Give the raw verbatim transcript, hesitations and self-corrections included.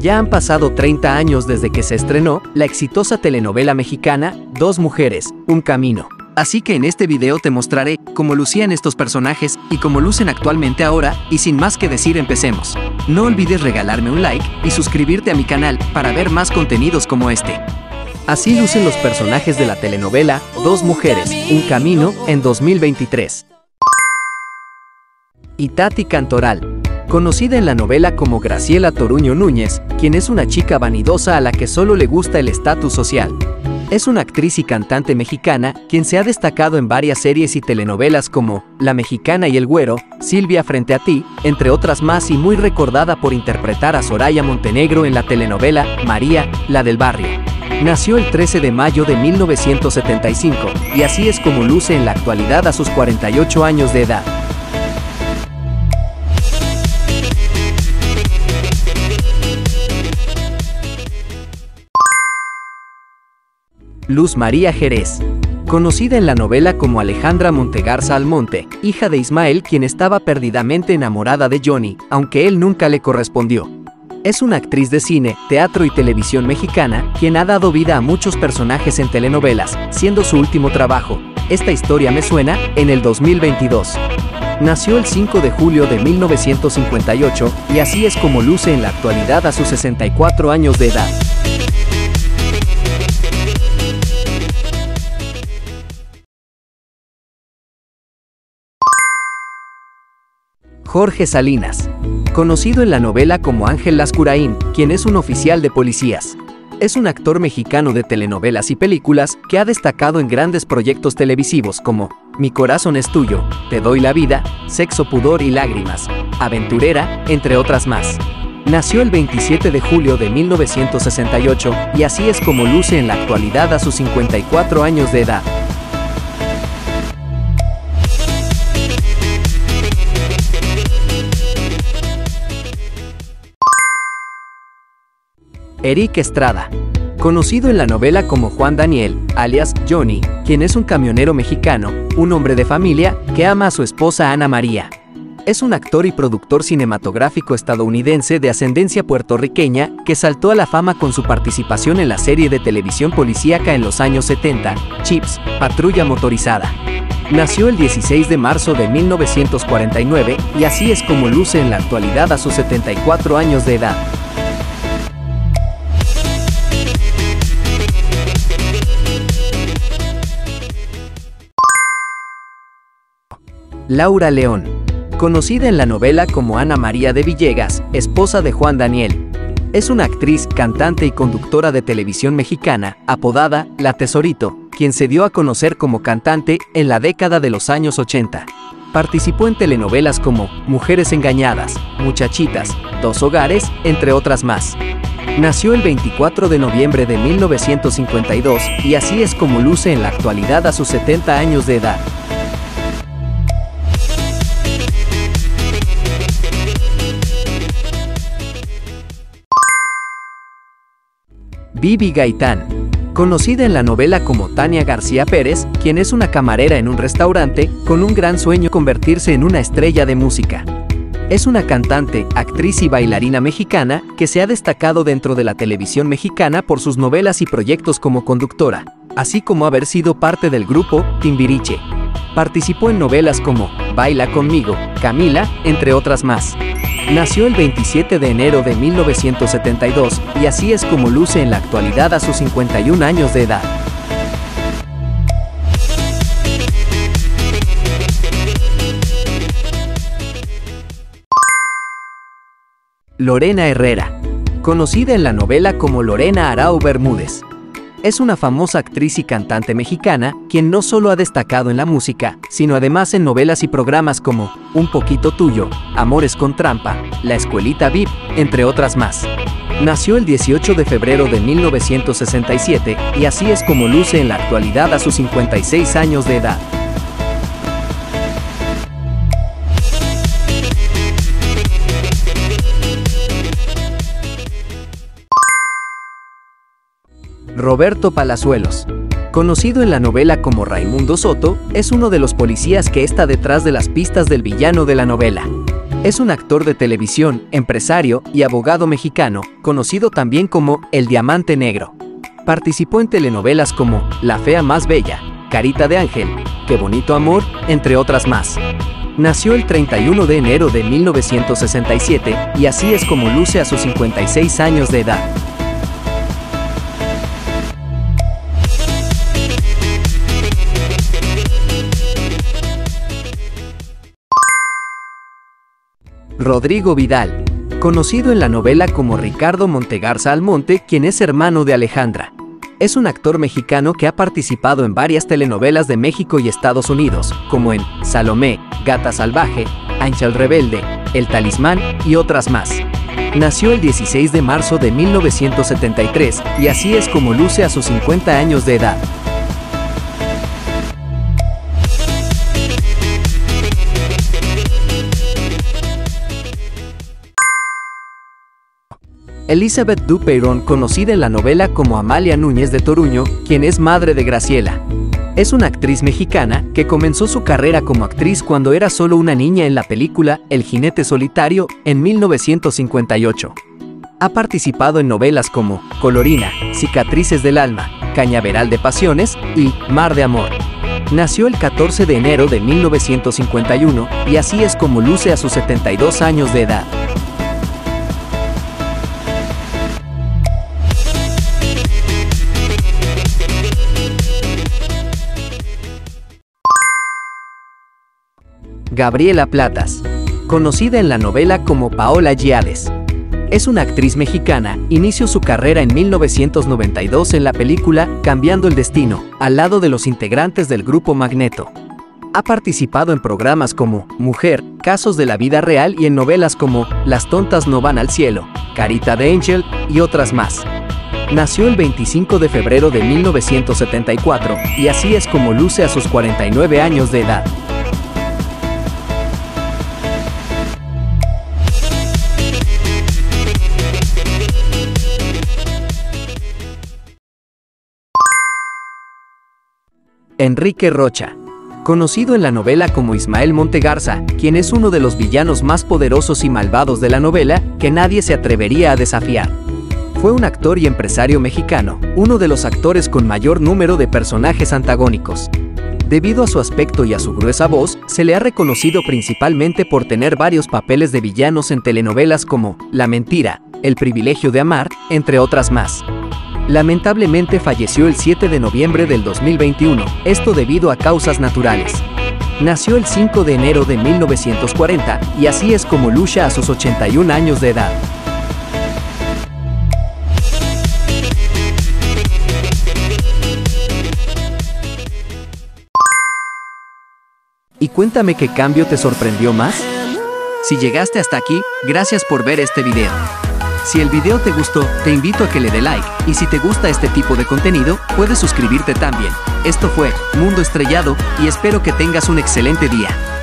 Ya han pasado treinta años desde que se estrenó la exitosa telenovela mexicana Dos Mujeres, Un Camino. Así que en este video te mostraré cómo lucían estos personajes y cómo lucen actualmente ahora, y sin más que decir, empecemos. No olvides regalarme un like y suscribirte a mi canal para ver más contenidos como este. Así lucen los personajes de la telenovela Dos Mujeres, Un Camino en dos mil veintitrés. Itati Cantoral, conocida en la novela como Graciela Toruño Núñez, quien es una chica vanidosa a la que solo le gusta el estatus social. Es una actriz y cantante mexicana, quien se ha destacado en varias series y telenovelas como La Mexicana y El Güero, Silvia Frente a Ti, entre otras más, y muy recordada por interpretar a Soraya Montenegro en la telenovela María, la del barrio. Nació el trece de mayo de mil novecientos setenta y cinco, y así es como luce en la actualidad a sus cuarenta y ocho años de edad. Luz María Jerez, conocida en la novela como Alejandra Montegarza Almonte, hija de Ismael, quien estaba perdidamente enamorada de Johnny, aunque él nunca le correspondió. Es una actriz de cine, teatro y televisión mexicana, quien ha dado vida a muchos personajes en telenovelas, siendo su último trabajo, Esta historia me suena, en el dos mil veintidós. Nació el cinco de julio de mil novecientos cincuenta y ocho, y así es como luce en la actualidad a sus sesenta y cuatro años de edad. Jorge Salinas, conocido en la novela como Ángel Lascurain, quien es un oficial de policías. Es un actor mexicano de telenovelas y películas que ha destacado en grandes proyectos televisivos como Mi corazón es tuyo, Te doy la vida, Sexo, pudor y lágrimas, Aventurera, entre otras más. Nació el veintisiete de julio de mil novecientos sesenta y ocho, y así es como luce en la actualidad a sus cincuenta y cuatro años de edad. Eric Estrada, conocido en la novela como Juan Daniel, alias Johnny, quien es un camionero mexicano, un hombre de familia que ama a su esposa Ana María. Es un actor y productor cinematográfico estadounidense de ascendencia puertorriqueña que saltó a la fama con su participación en la serie de televisión policíaca en los años setenta, Chips, Patrulla Motorizada. Nació el dieciséis de marzo de mil novecientos cuarenta y nueve, y así es como luce en la actualidad a sus setenta y cuatro años de edad. Laura León, conocida en la novela como Ana María de Villegas, esposa de Juan Daniel. Es una actriz, cantante y conductora de televisión mexicana, apodada La Tesorito, quien se dio a conocer como cantante en la década de los años ochenta. Participó en telenovelas como Mujeres Engañadas, Muchachitas, Dos Hogares, entre otras más. Nació el veinticuatro de noviembre de mil novecientos cincuenta y dos, y así es como luce en la actualidad a sus setenta años de edad. Vivi Gaitán, conocida en la novela como Tania García Pérez, quien es una camarera en un restaurante, con un gran sueño: convertirse en una estrella de música. Es una cantante, actriz y bailarina mexicana que se ha destacado dentro de la televisión mexicana por sus novelas y proyectos como conductora, así como haber sido parte del grupo Timbiriche. Participó en novelas como Baila conmigo, Camila, entre otras más. Nació el veintisiete de enero de mil novecientos setenta y dos, y así es como luce en la actualidad a sus cincuenta y un años de edad. Lorena Herrera, conocida en la novela como Lorena Arau Bermúdez. Es una famosa actriz y cantante mexicana, quien no solo ha destacado en la música, sino además en novelas y programas como Un poquito tuyo, Amores con trampa, La escuelita V I P, entre otras más. Nació el dieciocho de febrero de mil novecientos sesenta y siete, y así es como luce en la actualidad a sus cincuenta y seis años de edad. Roberto Palazuelos, conocido en la novela como Raimundo Soto, es uno de los policías que está detrás de las pistas del villano de la novela. Es un actor de televisión, empresario y abogado mexicano, conocido también como El Diamante Negro. Participó en telenovelas como La Fea Más Bella, Carita de Ángel, Qué Bonito Amor, entre otras más. Nació el treinta y uno de enero de mil novecientos sesenta y siete y así es como luce a sus cincuenta y seis años de edad. Rodrigo Vidal, conocido en la novela como Ricardo Montegarza Almonte, quien es hermano de Alejandra. Es un actor mexicano que ha participado en varias telenovelas de México y Estados Unidos, como en Salomé, Gata Salvaje, Ángel Rebelde, El Talismán y otras más. Nació el dieciséis de marzo de mil novecientos setenta y tres y así es como luce a sus cincuenta años de edad. Elizabeth Dupeyron, conocida en la novela como Amalia Núñez de Toruño, quien es madre de Graciela. Es una actriz mexicana que comenzó su carrera como actriz cuando era solo una niña en la película El Jinete Solitario en mil novecientos cincuenta y ocho. Ha participado en novelas como Colorina, Cicatrices del Alma, Cañaveral de Pasiones y Mar de Amor. Nació el catorce de enero de mil novecientos cincuenta y uno y así es como luce a sus setenta y dos años de edad. Gabriela Platas, conocida en la novela como Paola Giades. Es una actriz mexicana, inició su carrera en mil novecientos noventa y dos en la película Cambiando el Destino, al lado de los integrantes del grupo Magneto. Ha participado en programas como Mujer, Casos de la Vida Real y en novelas como Las Tontas No Van al Cielo, Carita de Ángel y otras más. Nació el veinticinco de febrero de mil novecientos setenta y cuatro y así es como luce a sus cuarenta y nueve años de edad. Enrique Rocha, conocido en la novela como Ismael Montegarza, quien es uno de los villanos más poderosos y malvados de la novela, que nadie se atrevería a desafiar. Fue un actor y empresario mexicano, uno de los actores con mayor número de personajes antagónicos. Debido a su aspecto y a su gruesa voz, se le ha reconocido principalmente por tener varios papeles de villanos en telenovelas como La Mentira, El Privilegio de Amar, entre otras más. Lamentablemente falleció el siete de noviembre del dos mil veintiuno, esto debido a causas naturales. Nació el cinco de enero de mil novecientos cuarenta y así es como luce a sus ochenta y un años de edad. Y cuéntame qué cambio te sorprendió más. Si llegaste hasta aquí, gracias por ver este video. Si el video te gustó, te invito a que le dé like, y si te gusta este tipo de contenido, puedes suscribirte también. Esto fue Mundo Estrellado, y espero que tengas un excelente día.